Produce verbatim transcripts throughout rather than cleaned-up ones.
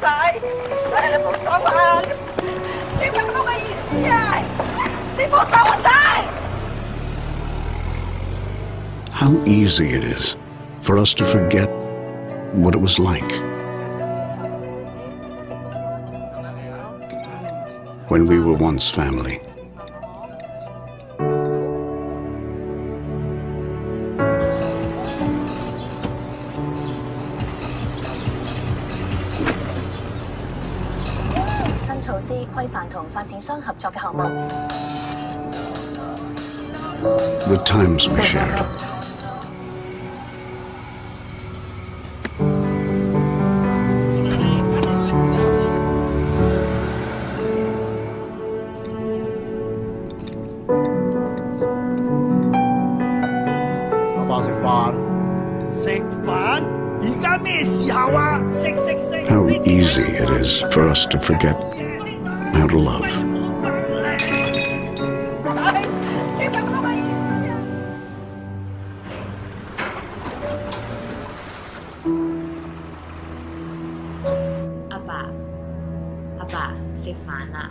仔，仔你冇手啊！你乜咁嘅意思啊？你冇手啊，仔！ How easy it is for us to forget what it was like when we were once family. The times we shared. How easy it is for us to forget how to love. Abba, Abba, 食飯啦。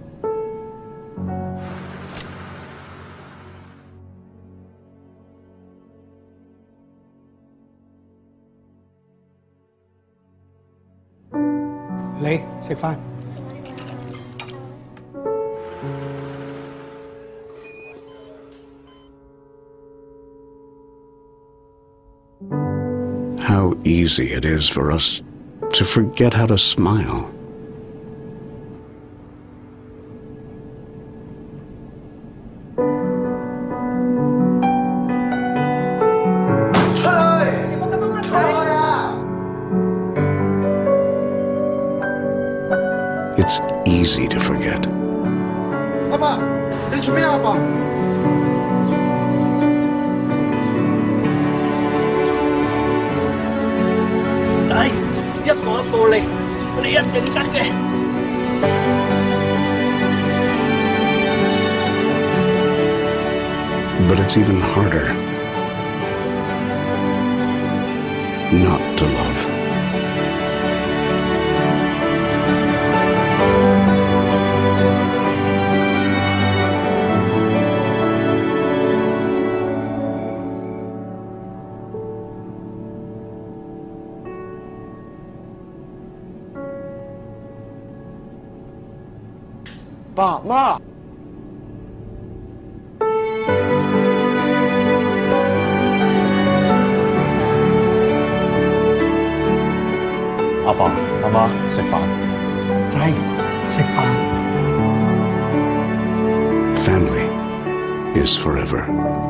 嚟食飯。 How easy it is for us to forget how to smile. It's easy to forget. Papa, 你做咩啊，爸？仔，一步一步嚟，你一定得嘅。 But it's even harder not to love. Pa, Ma! Papa, Mama, 食飯。 仔，食飯。 Family is forever.